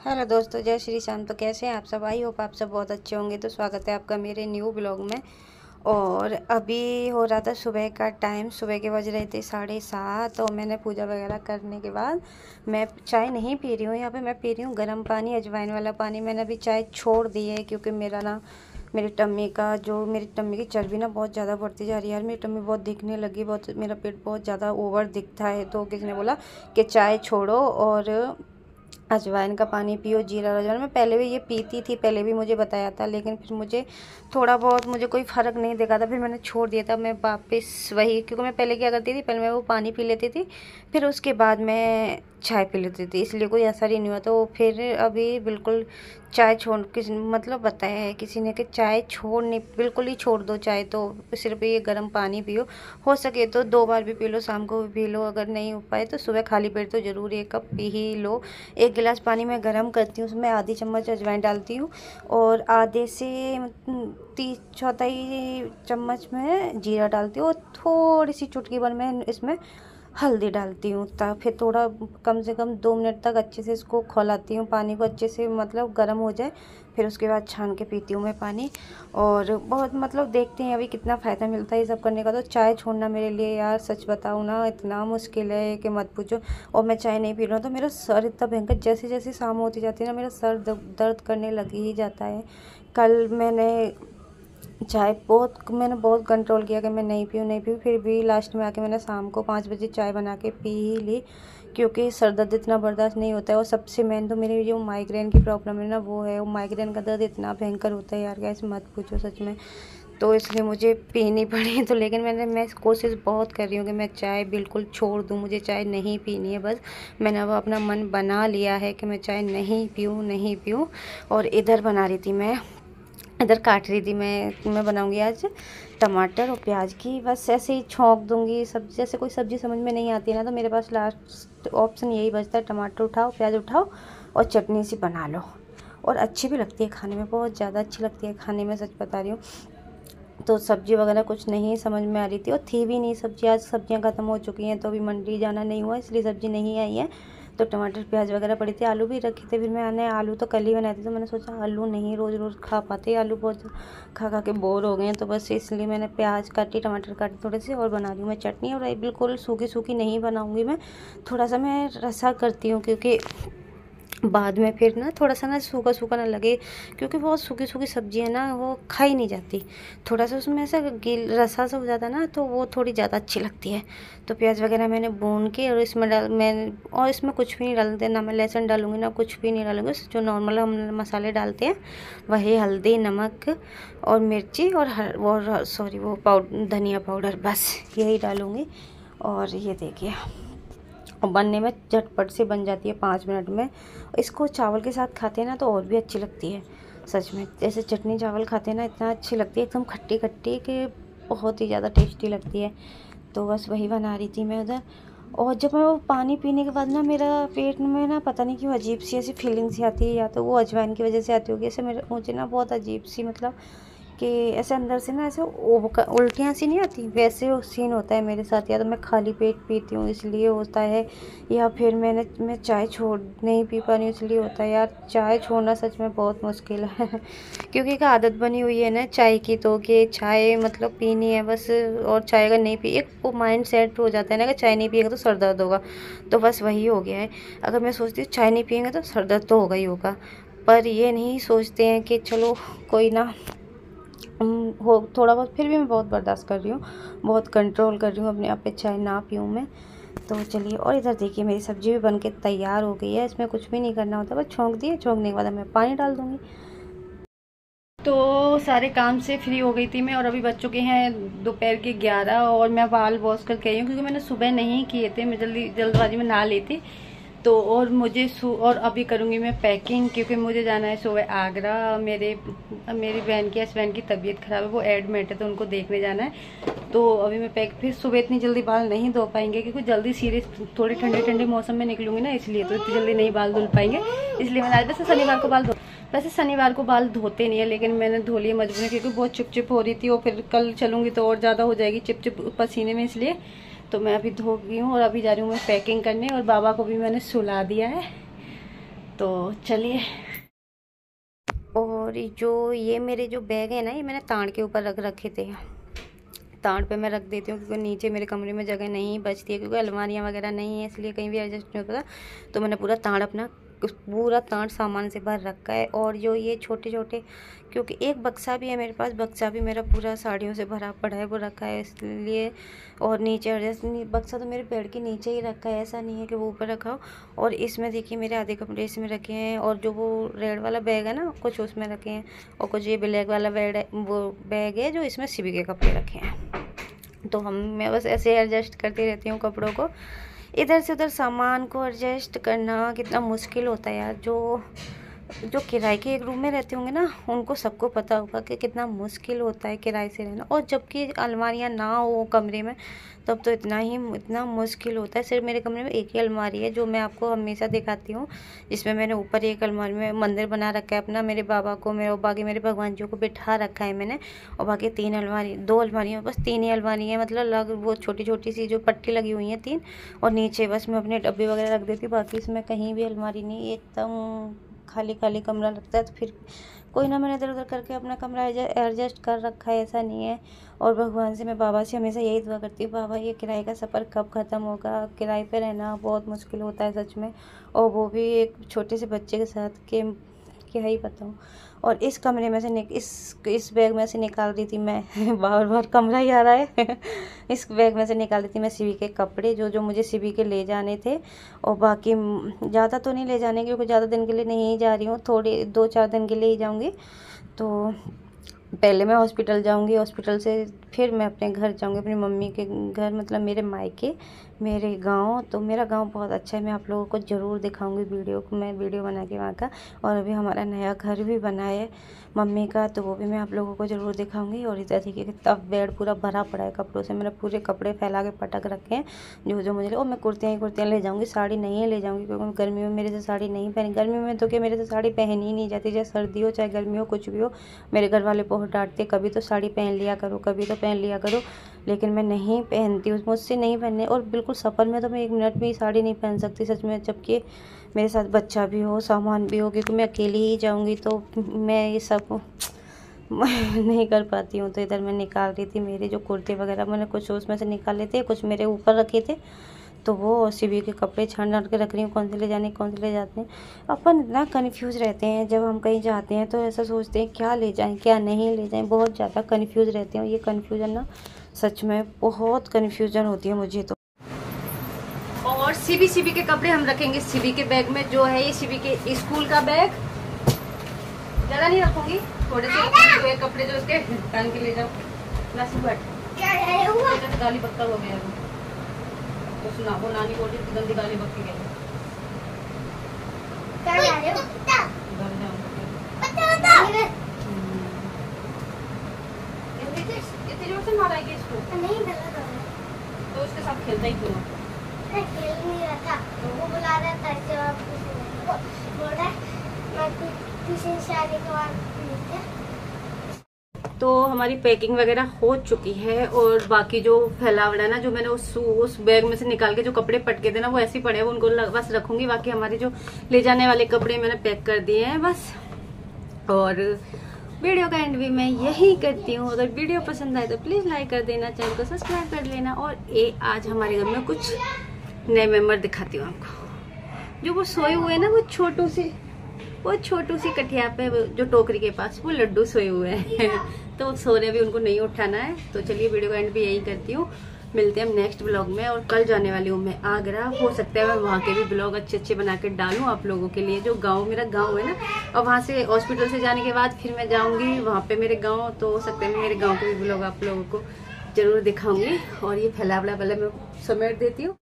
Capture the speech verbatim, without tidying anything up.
Hello दोस्तों, जय श्री श्याम। तो कैसे हैं आप सब? आई होप आप सब बहुत अच्छे होंगे। तो स्वागत है आपका मेरे न्यू ब्लॉग में। और अभी हो रहा था सुबह का टाइम, सुबह के बज रहे थे साढ़े सात। और मैंने पूजा वगैरह करने के बाद मैं चाय नहीं पी रही हूँ। यहाँ पे मैं पी रही हूँ गर्म पानी, अजवाइन वाला पानी। मैंने अभी चाय छोड़ दी है क्योंकि मेरा ना मेरी टम्मी का जो मेरी टम्मी की चर्बी ना बहुत ज़्यादा बढ़ती जा रही है यार। मेरी टम्मी बहुत दिखने लगी, बहुत मेरा पेट बहुत ज़्यादा ओवर दिखता है। तो किसी ने बोला कि चाय छोड़ो और अजवाइन का पानी पियो, जीरा अजवाइन। मैं पहले भी ये पीती थी, पहले भी मुझे बताया था, लेकिन फिर मुझे थोड़ा बहुत मुझे कोई फ़र्क नहीं दिखा था। फिर मैंने छोड़ दिया था। मैं वापस वही, क्योंकि मैं पहले क्या करती थी, पहले मैं वो पानी पी लेती थी, फिर उसके बाद मैं चाय पी लेती थी, इसलिए कोई असर ही नहीं हुआ। तो फिर अभी बिल्कुल चाय छोड़, किसी मतलब बताया है किसी ने कि चाय छोड़ नहीं, बिल्कुल ही छोड़ दो चाय। तो सिर्फ ये गर्म पानी पियो, हो सके तो दो बार भी पी लो, शाम को भी पी लो, अगर नहीं हो पाए तो सुबह खाली पेट तो ज़रूर एक कप पी ही लो। एक गिलास पानी में गर्म करती हूँ, उसमें आधी चम्मच अजवाइन डालती हूँ और आधे से तीस चौथाई चम्मच में जीरा डालती हूँ और थोड़ी सी चुटकी भर में इसमें हल्दी डालती हूँ। तब फिर थोड़ा कम से कम दो मिनट तक अच्छे से इसको खौलाती हूँ, पानी को अच्छे से मतलब गर्म हो जाए। फिर उसके बाद छान के पीती हूँ मैं पानी। और बहुत मतलब देखते हैं अभी कितना फ़ायदा मिलता है ये सब करने का। तो चाय छोड़ना मेरे लिए यार सच बताऊँ ना इतना मुश्किल है कि मत पूछो। और मैं चाय नहीं पी रहा हूँ तो मेरा सर इतना भयंकर, जैसे जैसे शाम होती जाती है ना मेरा सर दर्द करने लग ही जाता है। कल मैंने चाय बहुत मैंने बहुत कंट्रोल किया कि मैं नहीं पीऊँ नहीं पीऊँ, फिर भी लास्ट में आके मैंने शाम को पाँच बजे चाय बना के पी ही ली, क्योंकि सर दर्द इतना बर्दाश्त नहीं होता है। और सबसे मेन तो मेरी जो माइग्रेन की प्रॉब्लम है ना वो है, वो माइग्रेन का दर्द इतना भयंकर होता है यार, कैसे मत पूछो सच में। तो इसलिए मुझे पीनी पड़ी। तो लेकिन मैंने मैं कोशिश बहुत कर रही हूँ कि मैं चाय बिल्कुल छोड़ दूँ, मुझे चाय नहीं पीनी है बस। मैंने अब अपना मन बना लिया है कि मैं चाय नहीं पीऊँ नहीं पीऊँ। और इधर बना रही थी मैं, इधर काट रही थी मैं मैं बनाऊंगी आज टमाटर और प्याज की, बस ऐसे ही छौंक दूंगी। सब्जी जैसे कोई सब्जी समझ में नहीं आती है ना तो मेरे पास लास्ट ऑप्शन यही बचता है, टमाटर उठाओ, प्याज उठाओ और चटनी सी बना लो। और अच्छी भी लगती है खाने में, बहुत ज़्यादा अच्छी लगती है खाने में, सच बता रही हूँ। तो सब्ज़ी वगैरह कुछ नहीं समझ में आ रही थी और थी भी नहीं सब्ज़ी, आज सब्ज़ियाँ ख़त्म हो चुकी हैं तो अभी मंडी जाना नहीं हुआ इसलिए सब्ज़ी नहीं आई है। तो टमाटर प्याज वगैरह पड़ी थी, आलू भी रखे थे। फिर मैंने आलू तो कल ही बनाए थे तो मैंने सोचा आलू नहीं रोज़ रोज़ खा पाते, आलू बहुत खा खा के बोर हो गए हैं। तो बस इसलिए मैंने प्याज काटी, टमाटर काटे थोड़े से और बना रही हूँ मैं चटनी। और बिल्कुल सूखी सूखी नहीं बनाऊँगी मैं, थोड़ा सा मैं रसा करती हूँ क्योंकि बाद में फिर ना थोड़ा सा ना सूखा सूखा ना लगे, क्योंकि बहुत सूखी सूखी सब्जी है ना वो खाई नहीं जाती। थोड़ा सा उसमें ऐसा गिल रसा सा हो जाता है ना तो वो थोड़ी ज़्यादा अच्छी लगती है। तो प्याज वगैरह मैंने भून के और इसमें डाल मैं और इसमें कुछ भी नहीं डालते, ना मैं लहसुन डालूँगी ना कुछ भी नहीं डालूँगी। जो नॉर्मल हम मसाले डालते हैं वही हल्दी, नमक और मिर्ची और हर और सॉरी वो पाउडर, धनिया पाउडर, बस यही डालूँगी। और ये देखिए बनने में झटपट से बन जाती है पाँच मिनट में। इसको चावल के साथ खाते हैं ना तो और भी अच्छी लगती है सच में। जैसे चटनी चावल खाते हैं ना इतना अच्छी लगती है, एकदम खट्टी खट्टी कि बहुत ही ज़्यादा टेस्टी लगती है। तो बस वही बना रही थी मैं उधर। और जब मैं वो पानी पीने के बाद ना मेरा पेट में ना पता नहीं क्यों अजीब सी ऐसी फीलिंग सी आती है, या तो वो अजवाइन की वजह से आती होगी। ऐसे मेरे मुझे ना बहुत अजीब सी मतलब कि ऐसे अंदर से ना ऐसे उल्टियाँ सी नहीं आती, वैसे सीन होता है मेरे साथ। या तो मैं खाली पेट पीती हूँ इसलिए होता है, या फिर मैंने मैं चाय छोड़ नहीं पी पा रही हूँ इसलिए होता है यार। चाय छोड़ना सच में बहुत मुश्किल है क्योंकि एक आदत बनी हुई है ना चाय की, तो कि चाय मतलब पीनी है बस। और चाय अगर नहीं पी, एक वो माइंड सेट हो जाता है ना कि चाय नहीं पिएगा तो सर दर्द होगा, तो बस वही हो गया है। अगर मैं सोचती हूँ चाय नहीं पिएंगे तो सर दर्द तो होगा ही होगा, पर ये नहीं सोचते हैं कि चलो कोई ना हो थोड़ा बहुत। फिर भी मैं बहुत बर्दाश्त कर रही हूँ, बहुत कंट्रोल कर रही हूँ अपने आप पे चाय ना पीऊँ मैं। तो चलिए, और इधर देखिए मेरी सब्ज़ी भी बन के तैयार हो गई है। इसमें कुछ भी नहीं करना होता, बस छोंक दिए, छोंकने के बाद मैं पानी डाल दूँगी। तो सारे काम से फ्री हो गई थी मैं और अभी बज चुके हैं दोपहर के ग्यारह। और मैं बाल वॉश करके आई हूँ क्योंकि मैंने सुबह नहीं किए थे, मैं जल्दी जल्दबाजी में नहा ली थी। तो और मुझे और अभी करूँगी मैं पैकिंग, क्योंकि मुझे जाना है सुबह आगरा। मेरे मेरी बहन की हस्बैंड की तबीयत ख़राब है, वो एडमिट है तो उनको देखने जाना है। तो अभी मैं पैक, फिर सुबह इतनी जल्दी बाल नहीं धो पाएंगे क्योंकि जल्दी सीरियस थोड़े ठंडे ठंडे मौसम में निकलूंगी ना, इसलिए तो इतनी जल्दी नहीं बाल धुल पाएंगे। इसलिए मैंने आज वैसे शनिवार को बाल धो वैसे शनिवार को बाल धोते नहीं है, लेकिन मैंने धो लिए मजबूरी क्योंकि बहुत चिपचिप हो रही थी। और फिर कल चलूँगी तो और ज़्यादा हो जाएगी चिपचिप पसीने में, इसलिए तो मैं अभी धो गई हूँ। और अभी जा रही हूँ मैं पैकिंग करने, और बाबा को भी मैंने सुला दिया है। तो चलिए। और जो ये मेरे जो बैग है ना, ये मैंने ताड़ के ऊपर रख रखे थे। ताड़ पे मैं रख देती हूँ क्योंकि नीचे मेरे कमरे में जगह नहीं बचती है, क्योंकि अलमारियाँ वगैरह नहीं है, इसलिए कहीं भी एडजस्ट नहीं होता। तो मैंने पूरा ताड़ अपना पूरा ताड़ सामान से भर रखा है। और जो ये छोटे छोटे, क्योंकि एक बक्सा भी है मेरे पास, बक्सा भी मेरा पूरा साड़ियों से भरा पड़ा है, वो रखा है इसलिए। और नीचे एडजस्ट बक्सा तो मेरे पेड़ के नीचे ही रखा है, ऐसा नहीं है कि वो ऊपर रखा हो। और इसमें देखिए मेरे आधे कपड़े इसमें रखे हैं, और जो वो रेड वाला बैग है ना, कुछ उसमें रखे हैं, और कुछ ये ब्लैक वाला बैग है, वो बैग है जो इसमें सिबी के कपड़े रखे हैं। तो हम मैं बस ऐसे एडजस्ट करती रहती हूँ कपड़ों को, इधर से उधर सामान को एडजस्ट करना कितना मुश्किल होता है यार। जो जो किराए के एक रूम में रहते होंगे ना, उनको सबको पता होगा कि कितना मुश्किल होता है किराए से रहना। और जबकि अलमारियाँ ना हो कमरे में, तब तो इतना ही इतना मुश्किल होता है। सिर्फ मेरे कमरे में एक ही अलमारी है जो मैं आपको हमेशा दिखाती हूँ, जिसमें मैंने ऊपर एक अलमारी में मंदिर बना रखा है अपना, मेरे बाबा को, मेरे बाकी मेरे भगवान जी को बिठा रखा है मैंने। और बाकी तीन अलमारी, दो अलमारी बस, तीन ही अलमारी है, मतलब लग वो छोटी छोटी सी जो पट्टी लगी हुई है तीन, और नीचे बस मैं अपने डब्बे वगैरह रख देती हूँ। बाकी इसमें कहीं भी अलमारी नहीं, एकदम खाली खाली कमरा लगता है। तो फिर कोई ना, मैंने इधर उधर करके अपना कमरा एडजस्ट कर रखा है, ऐसा नहीं है। और भगवान से, मैं बाबा से हमेशा यही दुआ करती हूँ, बाबा ये किराए का सफ़र कब ख़त्म होगा। किराए पे रहना बहुत मुश्किल होता है सच में, और वो भी एक छोटे से बच्चे के साथ, के क्या ही बताऊँ। और इस कमरे में से इस इस बैग में से निकाल रही थी मैं बार बार कमरा ही आ रहा है इस बैग में से निकाल रही थी मैं सिबी के कपड़े, जो जो मुझे सिबी के ले जाने थे। और बाकी ज़्यादा तो नहीं ले जाने, क्योंकि ज़्यादा दिन के लिए नहीं जा रही हूँ, थोड़ी दो चार दिन के लिए ही जाऊँगी। तो पहले मैं हॉस्पिटल जाऊंगी, हॉस्पिटल से फिर मैं अपने घर जाऊंगी, अपनी मम्मी के घर, मतलब मेरे मायके, मेरे गांव। तो मेरा गांव बहुत अच्छा है, मैं आप लोगों को ज़रूर दिखाऊंगी वीडियो को, मैं वीडियो बना के वहाँ का। और अभी हमारा नया घर भी बना है मम्मी का, तो वो भी मैं आप लोगों को ज़रूर दिखाऊंगी। और इधर देखिए कितना बेड पूरा भरा पड़ा है कपड़ों से, मैंने पूरे कपड़े फैला के पटक रखे हैं जो जो मुझे। और मैं कुर्तियाँ ही कुर्तियाँ ले जाऊँगी, साड़ी नहीं ले जाऊँगी, क्योंकि गर्मी में मेरे से साड़ी नहीं पहनी। गर्मी में तो क्या मेरे से साड़ी पहनी ही नहीं जाती, चाहे सर्दी हो चाहे गर्मी हो, कुछ भी हो। मेरे घर वाले बहुत डांटते, कभी तो साड़ी पहन लिया करो, कभी तो पहन लिया करो, लेकिन मैं नहीं पहनती हूँ, मुझसे नहीं पहनने। और बिल्कुल सफ़र में तो मैं एक मिनट भी साड़ी नहीं पहन सकती सच में, जबकि मेरे साथ बच्चा भी हो, सामान भी हो, क्योंकि मैं अकेली ही जाऊँगी, तो मैं ये सब नहीं कर पाती हूँ। तो इधर मैं निकाल रही थी मेरे जो कुर्ते वगैरह, मैंने कुछ उसमें से निकाले थे, कुछ मेरे ऊपर रखे थे, तो वो सिबी के कपड़े छान डाल के रख रही हूँ, कौन से ले जाने कौन से ले जाते हैं। अपन इतना कन्फ्यूज़ रहते हैं जब हम कहीं जाते हैं, तो ऐसा सोचते हैं क्या ले जाएं क्या नहीं ले जाएं, बहुत ज़्यादा कन्फ्यूज़ रहते हैं। ये कन्फ्यूज़न ना सच में बहुत कन्फ्यूज़न होती है मुझे तो। और सिबी सिबी के कपड़े हम रखेंगे सिबी के बैग में, जो है ये सिबी के स्कूल का बैग, ज़्यादा नहीं रखूँगी, थोड़े से रखूँगी कपड़े जो उसके पहन के ले जाओ। गाली बक्का हो गया तो सुना, वो नानी बोल रही गंदी गाली बक्की गई। इतनी जोर से मारा है इसको, तो उसके साथ खेलता ही क्यों? खेल नहीं रहा था, वो बुला रहा था, जवाब बोल रहा है मैं ट्यूशन से आने के बाद। तो हमारी पैकिंग वगैरह हो चुकी है, और बाकी जो फैलावड़ा ना, जो मैंने उस उस बैग में से निकाल के जो कपड़े पटके थे ना, वो ऐसे ही पड़े हैं, उनको बस रखूंगी। बाकी हमारे जो ले जाने वाले कपड़े मैंने पैक कर दिए हैं बस। और वीडियो का एंड भी मैं यही करती हूँ। अगर वीडियो पसंद आए तो प्लीज़ लाइक कर देना, चैनल को सब्सक्राइब कर लेना। और ये आज हमारे घर में कुछ नए मेम्बर दिखाती हूँ आपको। जो वो सोए हुए हैं ना, वो छोटू सी वो छोटू सी कठिया पे जो टोकरी के पास वो लड्डू सोए हुए हैं तो सोने भी उनको नहीं उठाना है। तो चलिए वीडियो का एंड भी यही करती हूँ, मिलते हैं हम नेक्स्ट ब्लॉग में। और कल जाने वाली हूँ मैं आगरा, हो सकता है मैं वहाँ के भी ब्लॉग अच्छे अच्छे बना के डालूँ आप लोगों के लिए। जो गांव, मेरा गांव है ना, और वहाँ से हॉस्पिटल से जाने के बाद फिर मैं जाऊँगी वहाँ पे मेरे गाँव, तो हो सकता है मैं मेरे गाँव के भी ब्लॉग आप लोगों को जरूर दिखाऊंगी। और ये फैलावड़ा वाला मैं समेट देती हूँ।